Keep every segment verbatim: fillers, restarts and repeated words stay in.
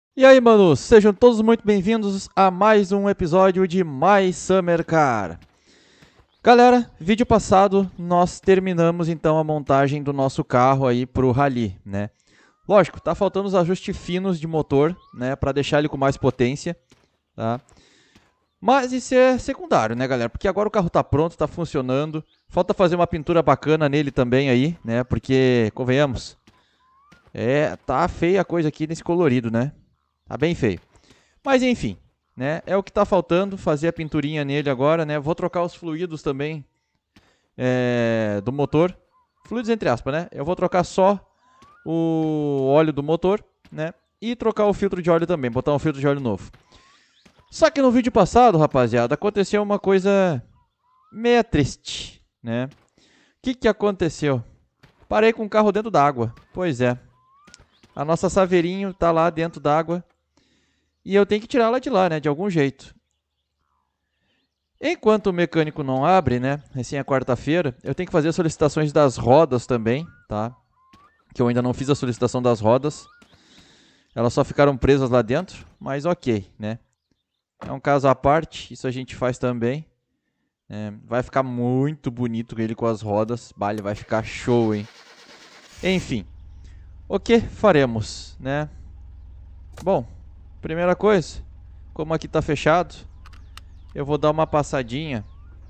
E aí, manos, sejam todos muito bem-vindos a mais um episódio de My Summer Car. Galera, vídeo passado nós terminamos então a montagem do nosso carro aí pro rally, né? Lógico, tá faltando os ajustes finos de motor, né, para deixar ele com mais potência, tá? Mas isso é secundário, né, galera? Porque agora o carro tá pronto, tá funcionando. Falta fazer uma pintura bacana nele também aí, né? Porque, convenhamos, é, tá feia a coisa aqui nesse colorido, né? Tá bem feio. Mas enfim, né? É o que tá faltando, fazer a pinturinha nele agora, né? Vou trocar os fluidos também é, do motor. Fluidos entre aspas, né? Eu vou trocar só o óleo do motor, né? E trocar o filtro de óleo também, botar um filtro de óleo novo. Só que no vídeo passado, rapaziada, aconteceu uma coisa meia triste, né? O que que aconteceu? Parei com o carro dentro d'água. Pois é. A nossa Saveirinho tá lá dentro d'água. E eu tenho que tirar ela de lá, né? De algum jeito. Enquanto o mecânico não abre, né? Recém é quarta-feira, eu tenho que fazer as solicitações das rodas também, tá? Que eu ainda não fiz a solicitação das rodas. Elas só ficaram presas lá dentro, mas ok, né? É um caso à parte, isso a gente faz também. É, vai ficar muito bonito ele com as rodas. Bah, ele vai ficar show, hein? Enfim, o que faremos, né? Bom, primeira coisa, como aqui tá fechado, eu vou dar uma passadinha.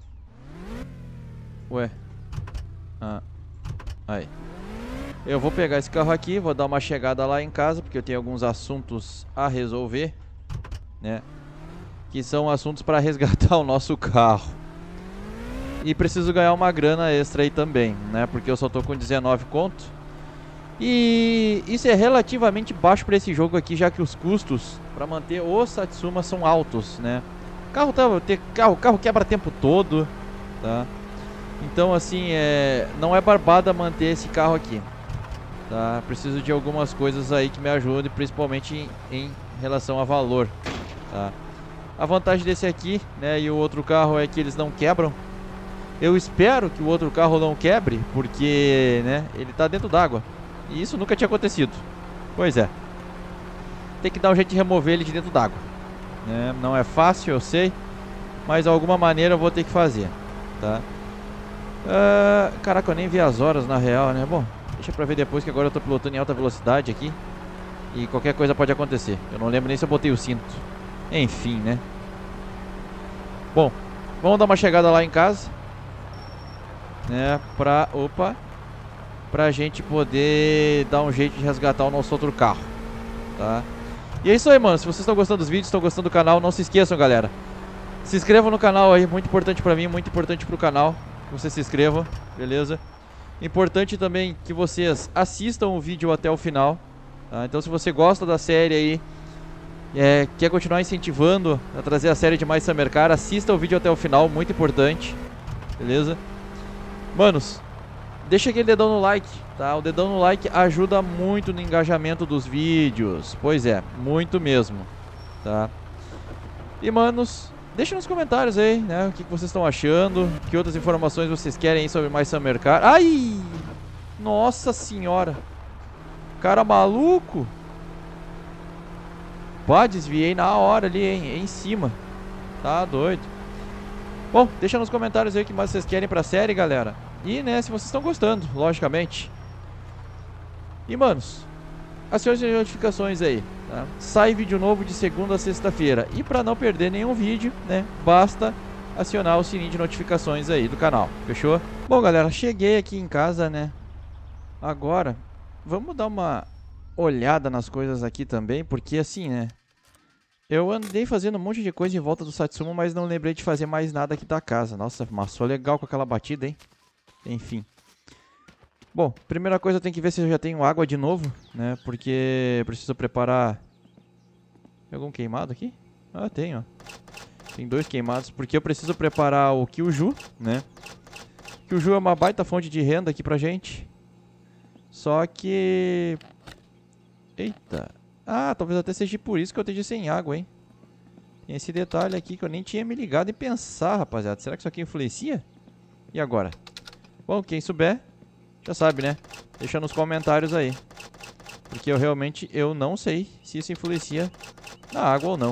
Ué. Ah, aí. Eu vou pegar esse carro aqui, vou dar uma chegada lá em casa, porque eu tenho alguns assuntos a resolver, né? Que são assuntos para resgatar o nosso carro. E preciso ganhar uma grana extra aí também, né? Porque eu só tô com dezenove conto. E isso é relativamente baixo para esse jogo aqui, já que os custos para manter o Satsuma são altos, né? Carro tá, ter carro, carro quebra tempo todo, tá? Então assim, é, não é barbada manter esse carro aqui, tá? Preciso de algumas coisas aí que me ajudem, principalmente em, em relação a valor, tá? A vantagem desse aqui, né, e o outro carro é que eles não quebram. Eu espero que o outro carro não quebre, porque, né, ele tá dentro d'água. E isso nunca tinha acontecido. Pois é. Tem que dar um jeito de remover ele de dentro d'água, né? Não é fácil, eu sei, mas de alguma maneira eu vou ter que fazer, tá? Uh, caraca, eu nem vi as horas na real, né? Bom, deixa pra ver depois, que agora eu tô pilotando em alta velocidade aqui e qualquer coisa pode acontecer. Eu não lembro nem se eu botei o cinto. Enfim, né? Bom, vamos dar uma chegada lá em casa, né? Pra... Opa! Pra gente poder dar um jeito de resgatar o nosso outro carro, tá? E é isso aí, mano. Se vocês estão gostando dos vídeos, estão gostando do canal, não se esqueçam, galera. Se inscrevam no canal aí, muito importante pra mim, muito importante pro canal que vocês se inscrevam, beleza? Importante também que vocês assistam o vídeo até o final, tá? Então se você gosta da série aí, é, quer continuar incentivando a trazer a série de My Summer Car, assista o vídeo até o final, muito importante, beleza? Manos, deixa aquele dedão no like, tá? O dedão no like ajuda muito no engajamento dos vídeos. Pois é, muito mesmo, tá? E, manos, deixa nos comentários aí, né? O que, que vocês estão achando, que outras informações vocês querem aí sobre My Summer Car. Ai! Nossa senhora! Cara maluco! Pá, desviei na hora ali, hein? Em cima. Tá doido. Bom, deixa nos comentários aí o que mais vocês querem pra série, galera. E, né, se vocês estão gostando, logicamente. E, manos, acione as notificações aí, tá? Sai vídeo novo de segunda a sexta-feira. E pra não perder nenhum vídeo, né, basta acionar o sininho de notificações aí do canal, fechou? Bom, galera, cheguei aqui em casa, né? Agora, vamos dar uma olhada nas coisas aqui também, porque assim, né? Eu andei fazendo um monte de coisa em volta do Satsuma, mas não lembrei de fazer mais nada aqui da casa. Nossa, amassou legal com aquela batida, hein? Enfim. Bom, primeira coisa eu tenho que ver se eu já tenho água de novo, né? Porque eu preciso preparar... Tem algum queimado aqui? Ah, tem, ó. Tem dois queimados, porque eu preciso preparar o Kyuju, né? O Kyuju é uma baita fonte de renda aqui pra gente. Só que... Eita. Ah, talvez até seja por isso que eu esteja sem água, hein? Tem esse detalhe aqui que eu nem tinha me ligado em pensar, rapaziada. Será que isso aqui influencia? E agora? Bom, quem souber, já sabe, né? Deixa nos comentários aí. Porque eu realmente eu não sei se isso influencia na água ou não.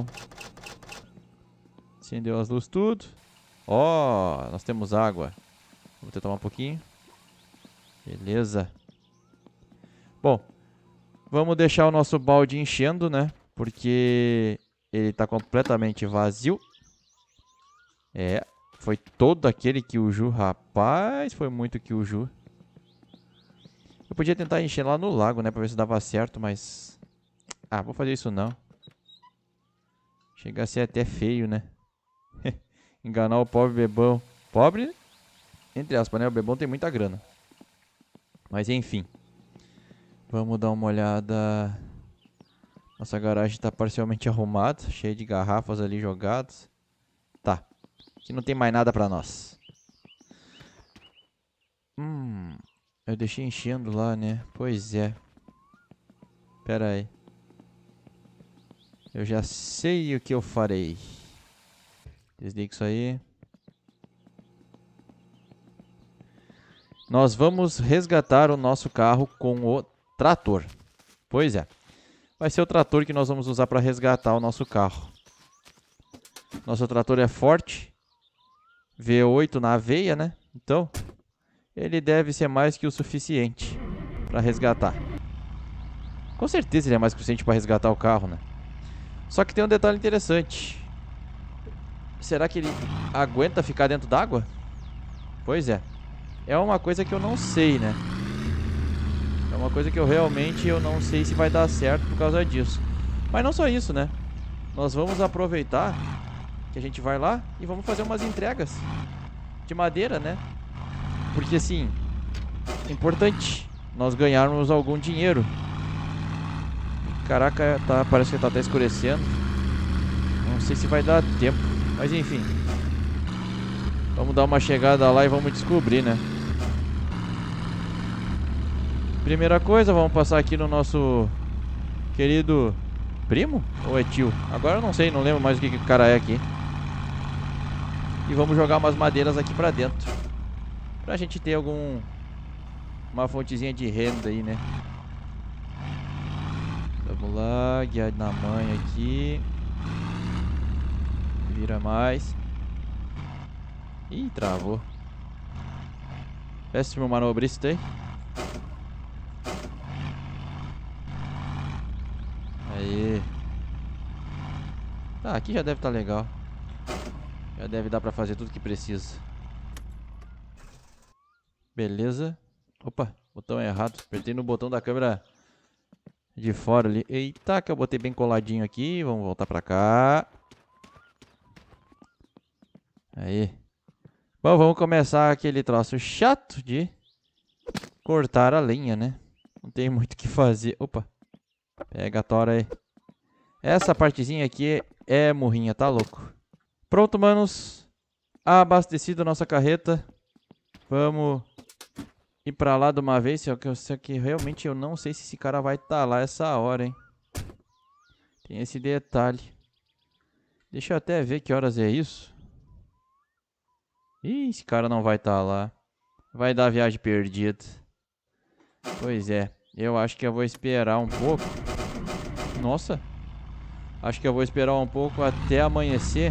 Acendeu as luzes tudo. Ó, oh, nós temos água. Vou tentar tomar um pouquinho. Beleza. Bom, vamos deixar o nosso balde enchendo, né? Porque ele tá completamente vazio. É, foi todo aquele Kyuju. Rapaz, foi muito Kyuju. Eu podia tentar encher lá no lago, né? Pra ver se dava certo, mas... Ah, vou fazer isso não. Chega a ser até feio, né? Enganar o pobre bebão. Pobre, entre aspas, né? O bebão tem muita grana. Mas enfim. Vamos dar uma olhada. Nossa garagem está parcialmente arrumada. Cheia de garrafas ali jogadas. Tá. Aqui não tem mais nada pra nós. Hum... Eu deixei enchendo lá, né? Pois é. Pera aí. Eu já sei o que eu farei. Desliga isso aí. Nós vamos resgatar o nosso carro com o trator. Pois é. Vai ser o trator que nós vamos usar para resgatar o nosso carro. Nosso trator é forte. V oito na veia, né? Então... ele deve ser mais que o suficiente para resgatar. Com certeza ele é mais que o suficiente para resgatar o carro, né? Só que tem um detalhe interessante. Será que ele aguenta ficar dentro d'água? Pois é. É uma coisa que eu não sei, né? É uma coisa que eu realmente eu não sei se vai dar certo por causa disso. Mas não só isso, né? Nós vamos aproveitar que a gente vai lá e vamos fazer umas entregas de madeira, né? Porque assim, é importante nós ganharmos algum dinheiro. Caraca, tá, parece que tá até escurecendo. Não sei se vai dar tempo, mas enfim. Vamos dar uma chegada lá e vamos descobrir, né? Primeira coisa, vamos passar aqui no nosso querido primo ou é tio? Agora eu não sei, não lembro mais o que, que o cara é aqui. E vamos jogar umas madeiras aqui pra dentro. Pra gente ter algum... uma fontezinha de renda aí, né? Vamos lá, guiar na manha aqui. Vira mais. Ih, travou. Péssimo manobrista aí. Aí. Tá, aqui já deve estar legal. Já deve dar pra fazer tudo que precisa. Beleza. Opa, botão errado. Apertei no botão da câmera de fora ali. Eita, que eu botei bem coladinho aqui. Vamos voltar pra cá. Aí. Bom, vamos começar aquele troço chato de cortar a lenha, né? Não tem muito o que fazer. Opa. Pega a tora aí. Essa partezinha aqui é murrinha, tá louco? Pronto, manos. Abastecido a nossa carreta. Vamos... ir pra lá de uma vez, só que, só que realmente eu não sei se esse cara vai estar tá lá essa hora, hein. Tem esse detalhe. Deixa eu até ver que horas é isso. Ih, esse cara não vai estar tá lá. Vai dar viagem perdida. Pois é, eu acho que eu vou esperar um pouco. Nossa. Acho que eu vou esperar um pouco até amanhecer.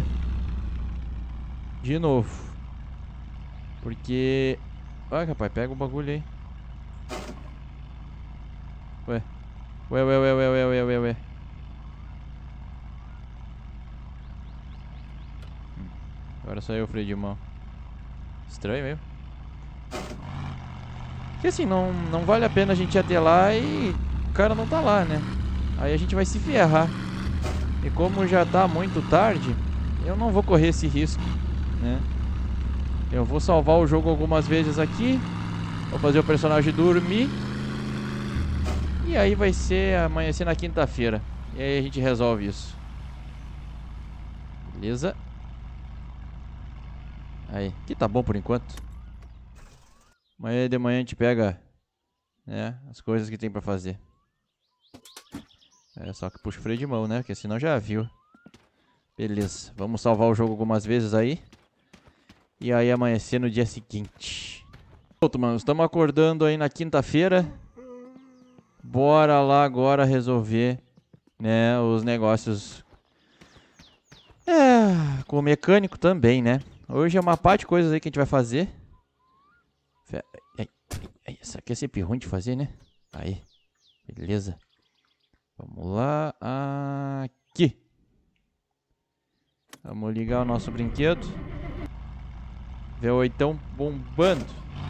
De novo. Porque... ai, rapaz, pega o bagulho aí. Ué. Ué, ué, ué, ué, ué, ué, ué, ué. Hum. Agora só eu o freio de mão. Estranho mesmo. Porque assim, não, não vale a pena a gente ir até lá e o cara não tá lá, né? Aí a gente vai se ferrar. E como já tá muito tarde, eu não vou correr esse risco, né? Eu vou salvar o jogo algumas vezes aqui. Vou fazer o personagem dormir. E aí vai ser amanhecer na quinta-feira. E aí a gente resolve isso. Beleza? Aí, aqui tá bom por enquanto. Amanhã de manhã a gente pega, né, as coisas que tem pra fazer. É só que puxa o freio de mão, né? Porque senão já viu. Beleza, vamos salvar o jogo algumas vezes aí. E aí amanhecer no dia seguinte. Pronto, mano, estamos acordando aí na quinta-feira. bora lá agora resolver, né, os negócios. É, com o mecânico também, né? Hoje é uma parte de coisas aí que a gente vai fazer. Isso aqui é sempre ruim de fazer, né? Aí, beleza. Vamos lá, aqui. Vamos ligar o nosso brinquedo. V oito bombando.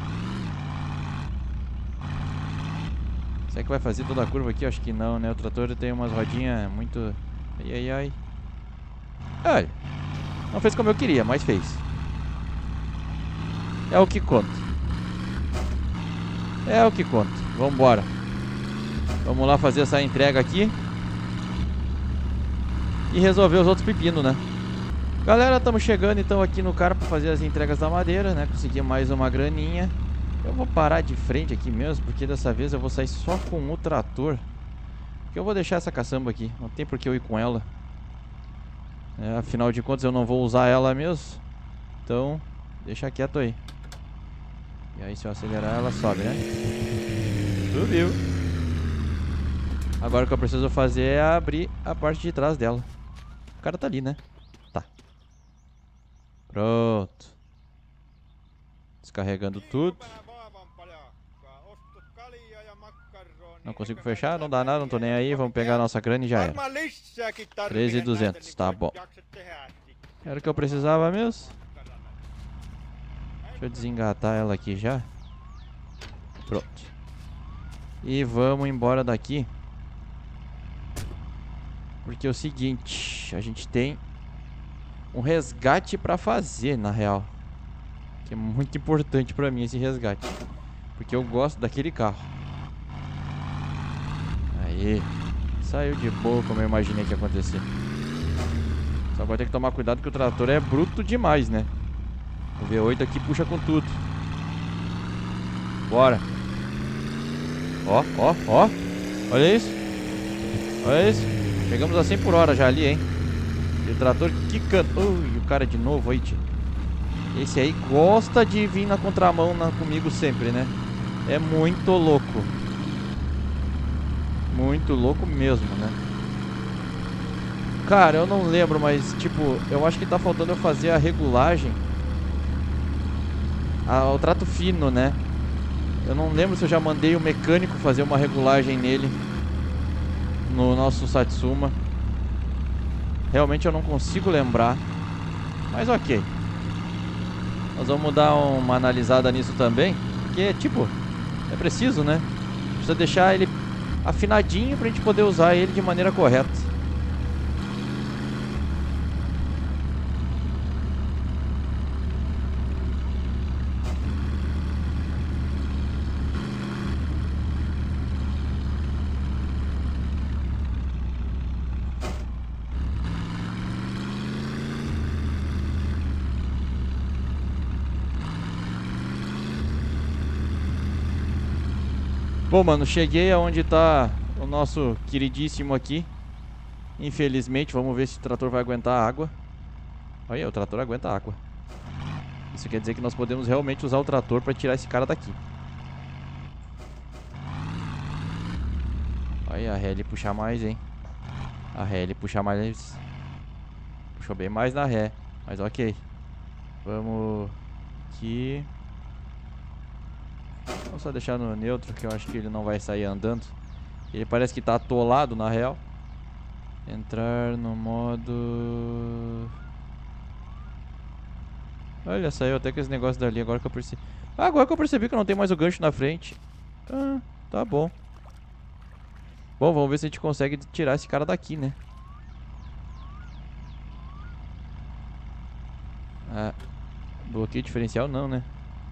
Será que vai fazer toda a curva aqui? Acho que não, né? O trator tem umas rodinhas muito... Ai, ai, ai. Olha, não fez como eu queria, mas fez. É o que conta. É o que conta. Vambora. Vamos lá fazer essa entrega aqui. E resolver os outros pepinos, né? Galera, estamos chegando então aqui no cara para fazer as entregas da madeira, né? Consegui mais uma graninha. Eu vou parar de frente aqui mesmo, porque dessa vez eu vou sair só com o trator. Porque eu vou deixar essa caçamba aqui. Não tem por que eu ir com ela. É, afinal de contas eu não vou usar ela mesmo. Então, deixa quieto aí. E aí se eu acelerar ela sobe, né? Subiu. Agora o que eu preciso fazer é abrir a parte de trás dela. O cara tá ali, né? Tá. Pronto. Descarregando tudo. Não consigo fechar, não dá nada, não tô nem aí. Vamos pegar a nossa grana e já era. treze mil e duzentos, tá bom. Era o que eu precisava mesmo. Deixa eu desengatar ela aqui já. Pronto. E vamos embora daqui. Porque é o seguinte, a gente tem um resgate pra fazer, na real. Que é muito importante pra mim esse resgate. Porque eu gosto daquele carro. Aí. Saiu de boa, como eu imaginei que ia acontecer. Só vai ter que tomar cuidado que o trator é bruto demais, né? O V oito aqui puxa com tudo. Bora. Ó, ó, ó. Olha isso. Olha isso. Chegamos a cem por hora já ali, hein? E o trator quicando. Ui, o cara de novo aí, tio. Esse aí gosta de vir na contramão na, comigo sempre, né? É muito louco. Muito louco mesmo, né? Cara, eu não lembro, mas tipo, eu acho que tá faltando eu fazer a regulagem. Ah, o trato fino, né? Eu não lembro se eu já mandei o mecânico fazer uma regulagem nele. No nosso Satsuma. Realmente eu não consigo lembrar. Mas ok. Nós vamos dar uma analisada nisso também. Porque, tipo, é preciso, né? Precisa deixar ele afinadinho pra gente poder usar ele de maneira correta. Bom, mano, cheguei aonde tá o nosso queridíssimo aqui. Infelizmente, vamos ver se o trator vai aguentar a água. Olha, o trator aguenta água. Isso quer dizer que nós podemos realmente usar o trator para tirar esse cara daqui. Olha, a ré ele puxa mais, hein? A ré ele puxa mais. Puxou bem mais na ré. Mas ok. Vamos aqui. Vou só deixar no neutro, que eu acho que ele não vai sair andando. Ele parece que tá atolado, na real. Entrar no modo... Olha, saiu até com esse negócio dali, agora que eu percebi. Ah, agora que eu percebi que eu não tenho mais o gancho na frente. Ah, tá bom. Bom, vamos ver se a gente consegue tirar esse cara daqui, né? Ah, bloqueio diferencial não, né?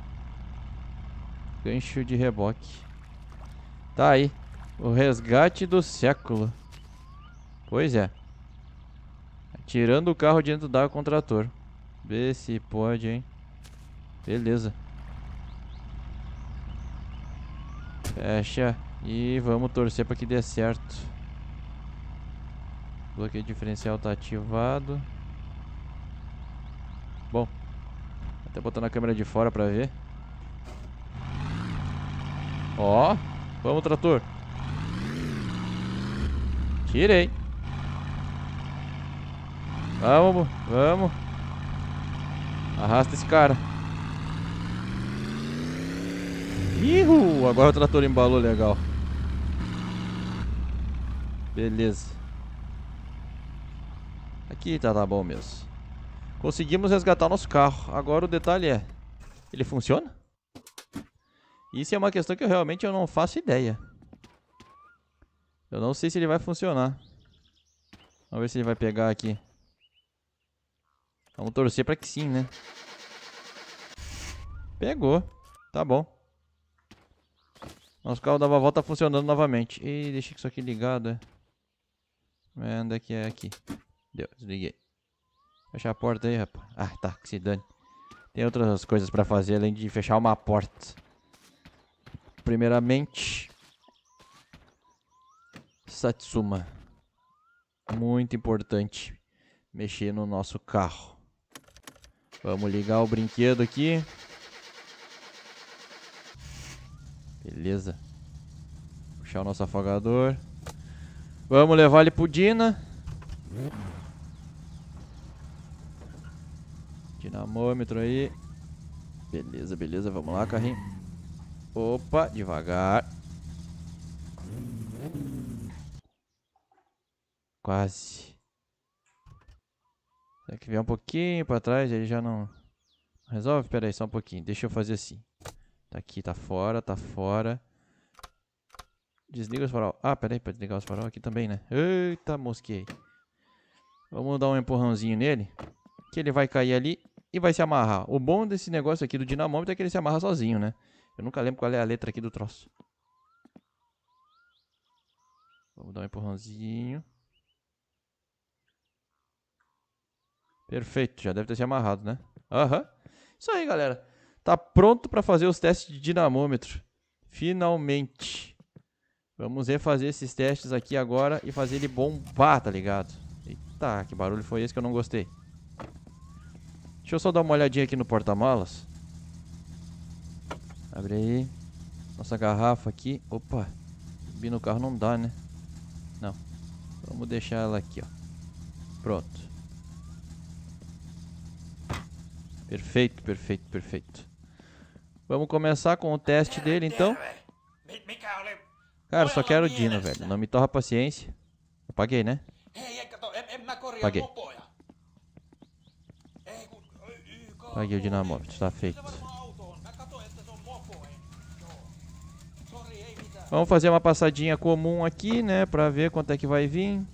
Gancho de reboque. Tá aí. O resgate do século. Pois é. Tirando o carro dentro d'água com o trator. Vê se pode, hein? Beleza. Fecha. E vamos torcer pra que dê certo. Bloqueio diferencial tá ativado. Bom. Até botando a câmera de fora pra ver. Ó. Vamos, trator. Tirei. Vamos, vamos. Arrasta esse cara. Ihu! Agora o trator embalou legal. Beleza. Aqui tá, tá bom mesmo. Conseguimos resgatar nosso carro. Agora o detalhe é... ele funciona? Isso é uma questão que eu realmente eu não faço ideia. Eu não sei se ele vai funcionar. Vamos ver se ele vai pegar aqui. Vamos torcer pra que sim, né? Pegou. Tá bom. Nosso carro dava a volta funcionando novamente. Ih, deixei isso aqui ligado, é. É, onde é que é aqui? Deu, desliguei. Fecha a porta aí, rapaz. Ah, tá, que se dane. Tem outras coisas pra fazer além de fechar uma porta. Primeiramente... Satsuma. Muito importante mexer no nosso carro. Vamos ligar o brinquedo aqui. Beleza. Puxar o nosso afogador. Vamos levar ele pro Dina. Dinamômetro aí. Beleza, beleza. Vamos lá, carrinho. Opa, devagar. Quase. Será que vier um pouquinho pra trás, ele já não resolve? Pera aí, só um pouquinho. Deixa eu fazer assim. Tá aqui, tá fora, tá fora. Desliga os farol. Ah, pera aí, pra desligar os farol aqui também, né? Eita, mosquei. Vamos dar um empurrãozinho nele, que ele vai cair ali e vai se amarrar. O bom desse negócio aqui do dinamômetro é que ele se amarra sozinho, né? Eu nunca lembro qual é a letra aqui do troço. Vamos dar um empurrãozinho. Perfeito, já deve ter se amarrado, né? Aham. Uhum. Isso aí, galera. Tá pronto para fazer os testes de dinamômetro. Finalmente. Vamos refazer esses testes aqui agora e fazer ele bombar, tá ligado? Eita, que barulho foi esse que eu não gostei. Deixa eu só dar uma olhadinha aqui no porta-malas. Abre aí. Nossa garrafa aqui. Opa. Subir no carro não dá, né? Não. Vamos deixar ela aqui, ó. Pronto. Perfeito, perfeito, perfeito. Vamos começar com o teste dele, então. Cara, só quero o Dino, velho. Não me torra a paciência. Eu paguei, né? Paguei. Paguei o dinamômetro, tá feito. Vamos fazer uma passadinha comum aqui, né? Pra ver quanto é que vai vir.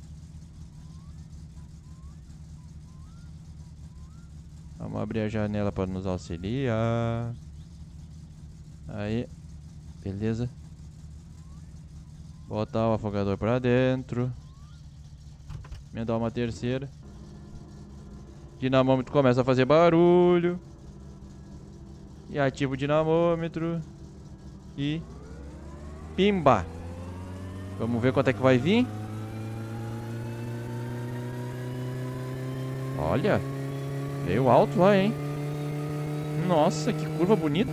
Vamos abrir a janela para nos auxiliar. Aí. Beleza. Botar o afogador pra dentro. Emendar uma terceira. Dinamômetro começa a fazer barulho. E ativa o dinamômetro. E... pimba! Vamos ver quanto é que vai vir. Olha! Veio alto lá, hein? Nossa, que curva bonita.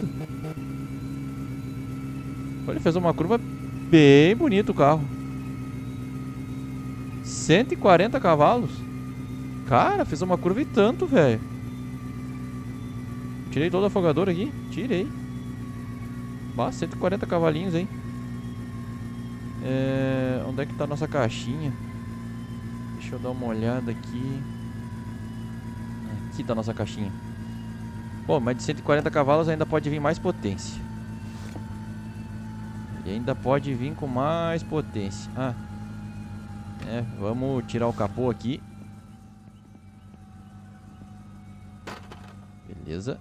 Olha, fez uma curva bem bonita o carro. cento e quarenta cavalos. Cara, fez uma curva e tanto, velho. Tirei todo o afogador aqui. Tirei. Bah, cento e quarenta cavalinhos, hein? É... Onde é que tá a nossa caixinha? Deixa eu dar uma olhada aqui. Aqui tá a nossa caixinha. Pô, mas de cento e quarenta cavalos ainda pode vir mais potência. E ainda pode vir com mais potência. Ah. É, vamos tirar o capô aqui. Beleza.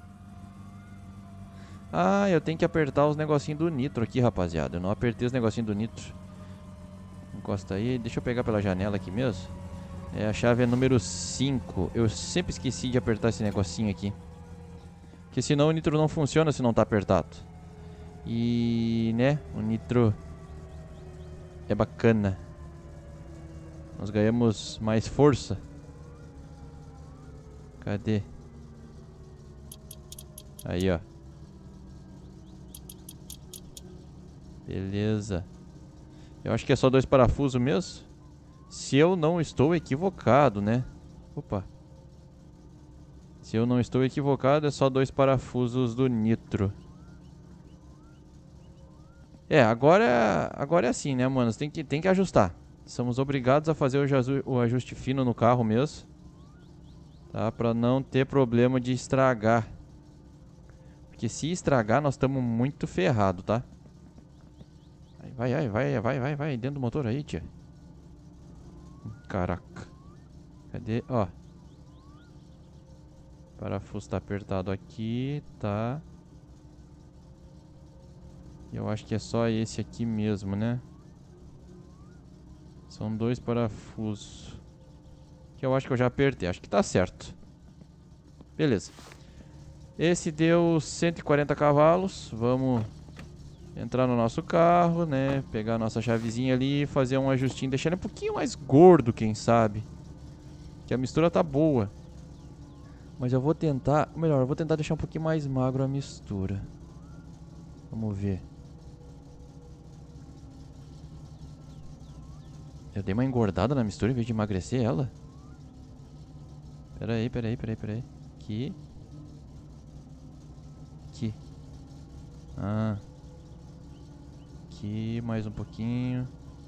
Ah, eu tenho que apertar os negocinhos do nitro aqui, rapaziada. Eu não apertei os negocinhos do nitro. Encosta aí. Deixa eu pegar pela janela aqui mesmo. É, a chave é número cinco. Eu sempre esqueci de apertar esse negocinho aqui. Porque senão o nitro não funciona se não tá apertado. E, né, o nitro é bacana. Nós ganhamos mais força. Cadê? Aí, ó. Beleza. Eu acho que é só dois parafusos mesmo. Se eu não estou equivocado, né? Opa. Se eu não estou equivocado, é só dois parafusos do nitro. É, agora é, agora é assim, né, mano? Tem que, tem que ajustar. Somos obrigados a fazer o, o ajuste fino no carro mesmo. Tá? Pra não ter problema de estragar. Porque se estragar, nós estamos muito ferrados, tá? Vai, vai, vai, vai, vai, vai. Dentro do motor aí, tia. Caraca. Cadê? Ó. O parafuso tá apertado aqui, tá? Eu acho que é só esse aqui mesmo, né? São dois parafusos. Que eu acho que eu já apertei. Acho que tá certo. Beleza. Esse deu cento e quarenta cavalos. Vamos entrar no nosso carro, né? Pegar a nossa chavezinha ali e fazer um ajustinho. Deixar ele um pouquinho mais gordo, quem sabe. Que a mistura tá boa. Mas eu vou tentar... Ou melhor, eu vou tentar deixar um pouquinho mais magro a mistura. Vamos ver. Eu dei uma engordada na mistura em vez de emagrecer ela? Pera aí, pera aí, pera aí, pera aí. Aqui. Aqui. Ah. Aqui, mais um pouquinho.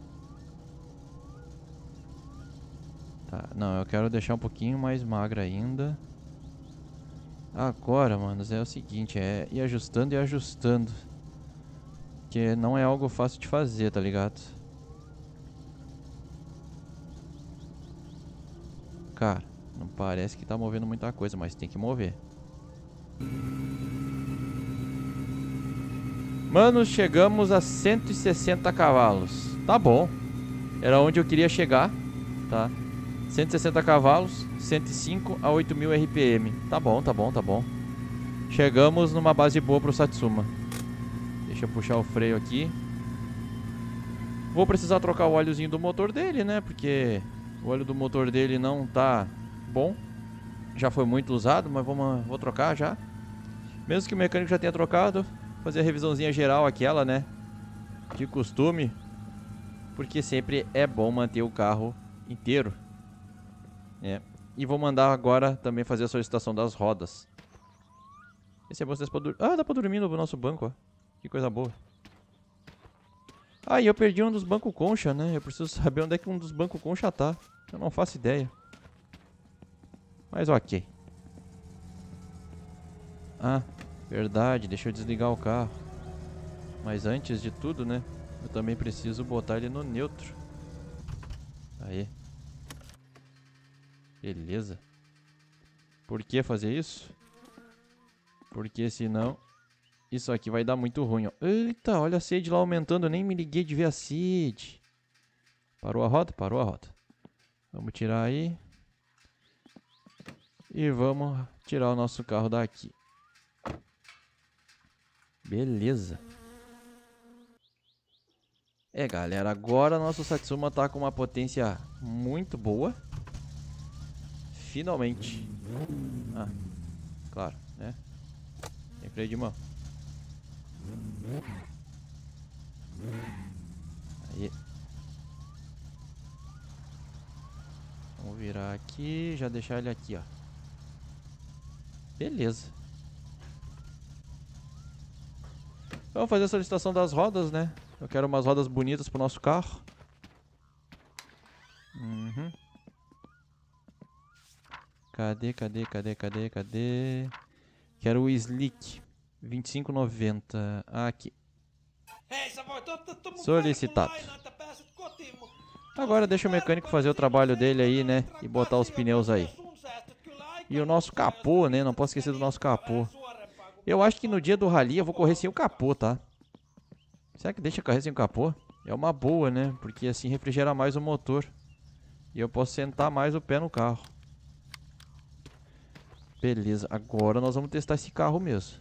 Tá, não, eu quero deixar um pouquinho mais magra ainda. Agora, manos, é o seguinte, é ir ajustando e ajustando. Porque não é algo fácil de fazer, tá ligado? Cara, não parece que tá movendo muita coisa, mas tem que mover. Mano, chegamos a cento e sessenta cavalos. Tá bom. Era onde eu queria chegar, tá? cento e sessenta cavalos, cento e cinco a oito mil R P M. Tá bom, tá bom, tá bom. Chegamos numa base boa pro Satsuma. Deixa eu puxar o freio aqui. Vou precisar trocar o óleozinho do motor dele, né? Porque o óleo do motor dele não tá bom. Já foi muito usado, mas vamos, vou trocar já. Mesmo que o mecânico já tenha trocado, fazer a revisãozinha geral aquela, né? De costume. Porque sempre é bom manter o carro inteiro. É. E vou mandar agora também fazer a solicitação das rodas. Esse é bom pra dormir. Ah, dá pra dormir no nosso banco, ó. Que coisa boa. Ah, e eu perdi um dos bancos concha, né? Eu preciso saber onde é que um dos bancos concha tá. Eu não faço ideia. Mas ok. Ah, verdade. Deixa eu desligar o carro. Mas antes de tudo, né? Eu também preciso botar ele no neutro. Aí. Beleza. Por que fazer isso? Porque senão isso aqui vai dar muito ruim, ó. Eita, olha a sede lá aumentando. Eu nem me liguei de ver a sede. Parou a roda? Parou a roda. Vamos tirar aí. E vamos tirar o nosso carro daqui. Beleza. É, galera, agora nosso Satsuma tá com uma potência muito boa. Finalmente. Ah, claro, né? Tem freio de mão. Aí. Vamos virar aqui, já deixar ele aqui, ó. Beleza. Vamos fazer a solicitação das rodas, né? Eu quero umas rodas bonitas pro nosso carro. Uhum. Cadê, cadê, cadê, cadê, cadê? Quero o Slick. vinte e cinco e noventa. Aqui. Solicitado. Agora deixa o mecânico fazer o trabalho dele aí, né? E botar os pneus aí. E o nosso capô, né? Não posso esquecer do nosso capô. Eu acho que no dia do rally eu vou correr sem o capô, tá? Será que deixa correr sem o capô? É uma boa, né? Porque assim refrigera mais o motor. E eu posso sentar mais o pé no carro. Beleza, agora nós vamos testar esse carro mesmo.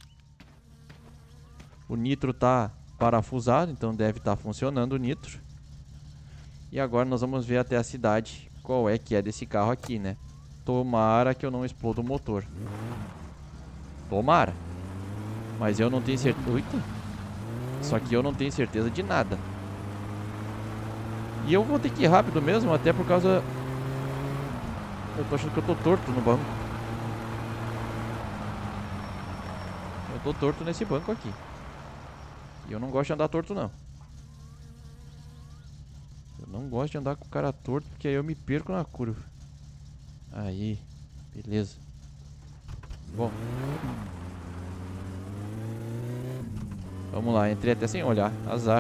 O nitro tá parafusado, então deve estar funcionando o nitro. E agora nós vamos ver até a cidade qual é que é desse carro aqui, né? Tomara que eu não exploda o motor. Tomara. Mas eu não tenho certeza... Eita. Só que eu não tenho certeza de nada. E eu vou ter que ir rápido mesmo, até por causa... Eu tô achando que eu tô torto no banco. Eu tô torto nesse banco aqui. E eu não gosto de andar torto, não. Eu não gosto de andar com o cara torto, porque aí eu me perco na curva. Aí, beleza. Bom. Vamos lá, entrei até sem olhar. Azar.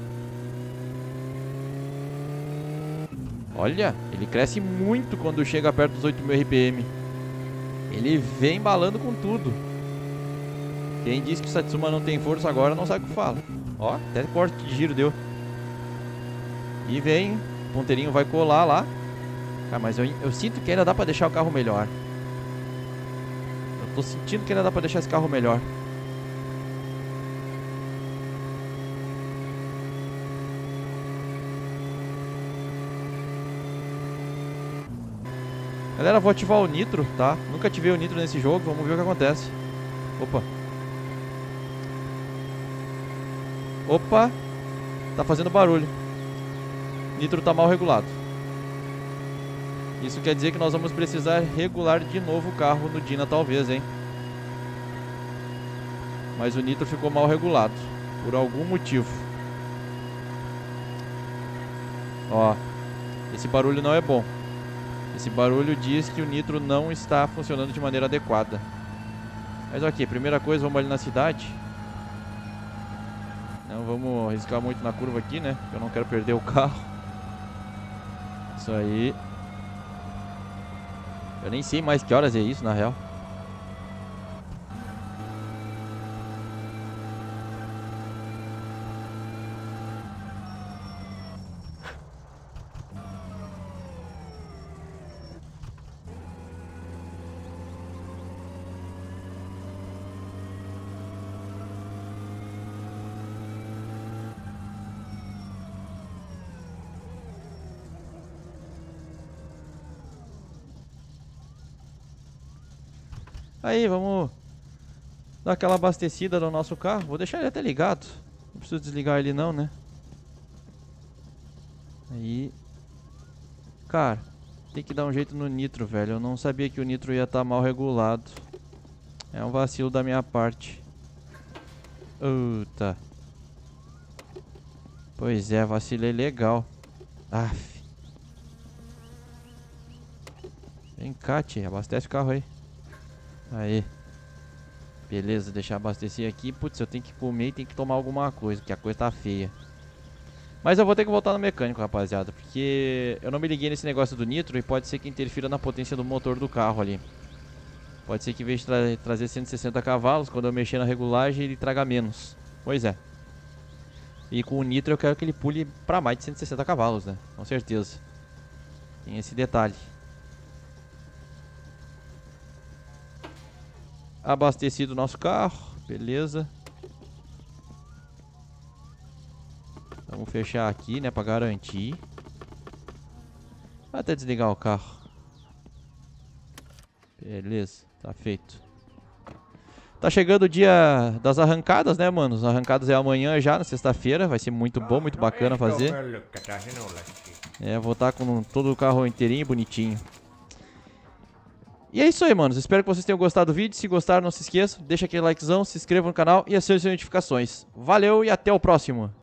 Olha, ele cresce muito quando chega perto dos oito mil R P M. Ele vem embalando com tudo. Quem disse que o Satsuma não tem força agora não sabe o que fala. Ó, até corte de giro deu. E vem, o ponteirinho vai colar lá. Cara, mas eu, eu sinto que ainda dá pra deixar o carro melhor. Eu tô sentindo que ainda dá pra deixar esse carro melhor. Galera, vou ativar o nitro, tá? Nunca ativei o nitro nesse jogo, vamos ver o que acontece. Opa. Opa. Tá fazendo barulho. Nitro tá mal regulado. Isso quer dizer que nós vamos precisar regular de novo o carro no Dina, talvez, hein? Mas o nitro ficou mal regulado, por algum motivo. Ó, esse barulho não é bom. Esse barulho diz que o nitro não está funcionando de maneira adequada. Mas ok, primeira coisa, vamos ali na cidade. Não vamos arriscar muito na curva aqui, né? Eu não quero perder o carro. Isso aí. Eu nem sei mais que horas é isso, na real. Aí, vamos dar aquela abastecida no nosso carro. Vou deixar ele até ligado. Não preciso desligar ele não, né? Aí. Cara, tem que dar um jeito no nitro, velho. Eu não sabia que o nitro ia estar mal regulado. É um vacilo da minha parte. Puta. Pois é, vacilei legal. Aff. Vem cá, tia. Abastece o carro aí. Aí. Beleza, deixar abastecer aqui. Putz, eu tenho que comer e tenho que tomar alguma coisa, porque a coisa tá feia. Mas eu vou ter que voltar no mecânico, rapaziada, porque eu não me liguei nesse negócio do nitro e pode ser que interfira na potência do motor do carro ali. Pode ser que em vez de tra trazer cento e sessenta cavalos, quando eu mexer na regulagem ele traga menos. Pois é. E com o nitro eu quero que ele pule pra mais de cento e sessenta cavalos, né? Com certeza. Tem esse detalhe. Abastecido o nosso carro, beleza. Vamos fechar aqui, né, pra garantir. Até desligar o carro. Beleza, tá feito. Tá chegando o dia das arrancadas, né, mano? As arrancadas é amanhã já, na sexta-feira. Vai ser muito bom, muito bacana fazer. É, vou estar com todo o carro inteirinho, bonitinho. E é isso aí, manos. Espero que vocês tenham gostado do vídeo. Se gostaram, não se esqueçam. Deixa aquele likezão, se inscreva no canal e acione as notificações. Valeu e até o próximo.